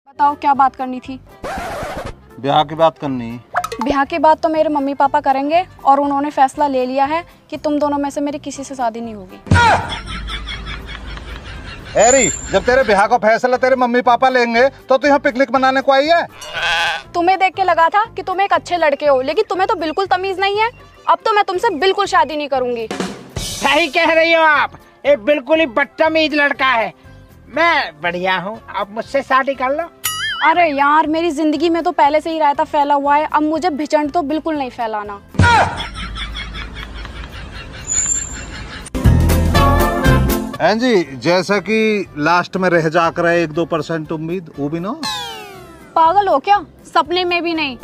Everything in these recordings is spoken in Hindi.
बताओ क्या बात करनी थी? ब्याह की बात करनी। ब्याह की बात तो मेरे मम्मी पापा करेंगे और उन्होंने फैसला ले लिया है कि तुम दोनों में से मेरी किसी से शादी नहीं होगी। एरी, जब तेरे ब्याह का फैसला तेरे मम्मी पापा लेंगे तो तू यहाँ पिकनिक मनाने को आई है? तुम्हें देख के लगा था कि तुम एक अच्छे लड़के हो, लेकिन तुम्हें तो बिल्कुल तमीज नहीं है। अब तो मैं तुमसे बिल्कुल शादी नहीं करूंगी। सही कह रही हो आप, ये बिल्कुल ही बदतमीज लड़का है। मैं बढ़िया हूँ, आप मुझसे शादी कर लो। अरे यार, मेरी जिंदगी में तो पहले से ही रायता फैला हुआ है, अब मुझे भिचंड तो बिल्कुल नहीं फैलाना। जी, जैसा कि लास्ट में रह जाकर 1-2% उम्मीद, वो भी ना। पागल हो क्या? सपने में भी नहीं।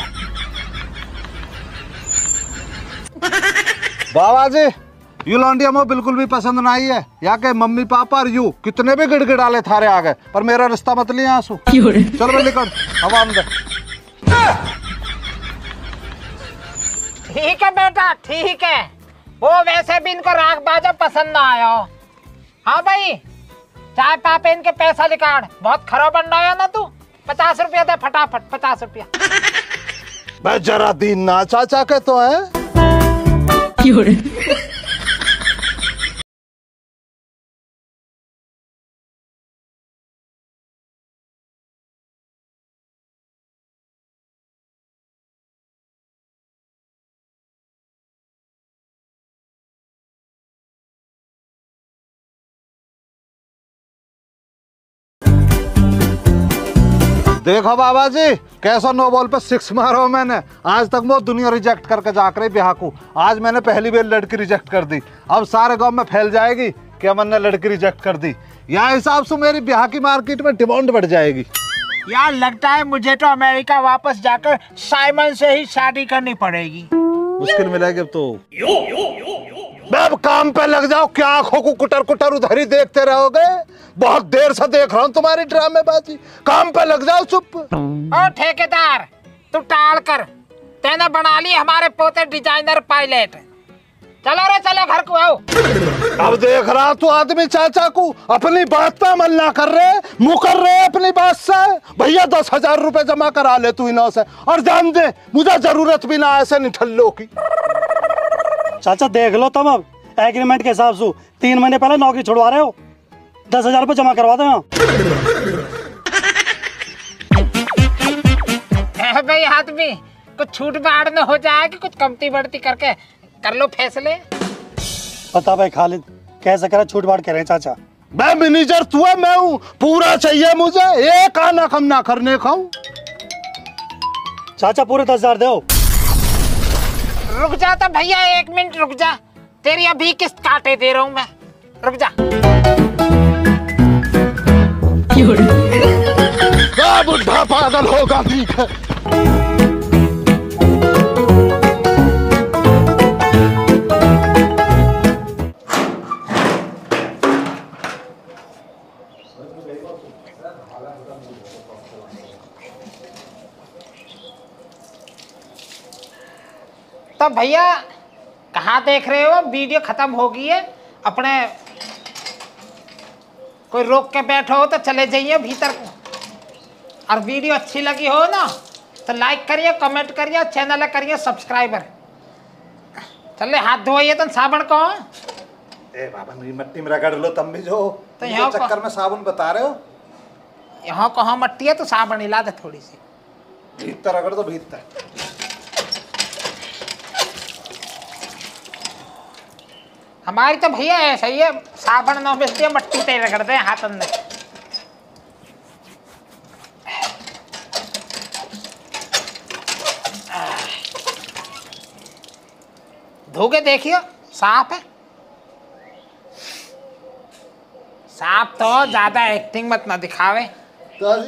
बाबा जी, यू लौंडिया मुझे बिल्कुल भी पसंद नहीं है। यहाँ के मम्मी पापा और यू कितने भी गिड़गिड़ाले थारे आ गए, पर मेरा रिश्ता मत लिया आंसू। चल मैं निकल, हवा में। ठीक है बेटा, ठीक है। वो वैसे भी इनको राग बाजा पसंद ना आया। हाँ भाई, चाय पापे इनके पैसा निकाल। बहुत खराब बन रहा है ना तू। 50 रुपया दे फटाफट, 50 रुपया। मैं जरा दिन ना चाचा के तो है। देखो बाबा जी, कैसा नो बॉल पे 6 मारो मैंने। आज तक वो दुनिया रिजेक्ट करके जाकर ब्याह को। आज मैंने पहली बार लड़की रिजेक्ट कर दी। अब सारे गांव में फैल जाएगी कि अमन ने लड़की रिजेक्ट कर दी। यहाँ हिसाब से मेरी ब्याह की मार्केट में डिमांड बढ़ जाएगी। यार लगता है मुझे तो अमेरिका वापस जाकर साइमन से ही शादी करनी पड़ेगी। मुश्किल मिलेगी अब तो। अब काम पे लग जाओ, क्या आंखों को कुटर कुटर उधर ही देखते रहोगे? बहुत देर से देख रहा हूँ तुम्हारी ड्रामेबाजी। काम पे लग जाओ, चुप। ओ ठेकेदार, तू टाल कर। तेने बना ली हमारे पोते डिजाइनर पायलट। चलो रे चलो, घर को आओ। अब देख रहा तू आदमी चाचा को अपनी बात पे अमल ना कर रहे, मुकर रहे अपनी बात से। भैया 10,000 रुपए जमा करा ले तू इन्हों से, और जान दे मुझे जरूरत भी ना ऐसे निठल्लों की। चाचा देख लो, तुम अब एग्रीमेंट के हिसाब से 3 महीने पहले नौकरी छुड़वा रहे हो। 10,000 रुपए जमा करवा दो। भाई आदमी, कुछ छूट बाढ़ न हो जाए कि कुछ कमती बढ़ती करके कर लो फैसले। पता भाई खालिद कैसे करे, छूट बाढ़ कह रहे हैं चाचा। मैं मैनेजर तू है, मैं हूँ। पूरा चाहिए मुझे, एक आना कम ना करने का। चाचा पूरे 10,000 दो। रुक जा तो भैया, 1 मिनट रुक जा। तेरी अभी किस्त काटे दे रहा हूँ मैं, रुक जा। बुढ़ा पागल होगा, ठीक है। तो भैया कहाँ देख रहे हो? वीडियो खत्म हो गई है। अपने कोई रोक के बैठो हो तो चले जाइए भीतर को। और वीडियो अच्छी लगी हो ना तो लाइक करिए, कमेंट करिए, चैनल करिए सब्सक्राइबर। चले हाथ धोइए तो साबुन को। ए बाबा, मिट्टी में रगड़ लो तब भी जो। तो यहाँ चक्कर में साबुन बता रहे हो? यहाँ कहाँ मट्टी है तो साबुन हिला दे थोड़ी सी। भीतर रगड़ दो, भीतर। हमारी तो भैया ऐसा ही है, साबुन न बेचती है, मट्टी ते रगड़ दे हाथ अंदर। धो के देखियो, साफ है। साफ तो ज्यादा एक्टिंग मत ना दिखावे।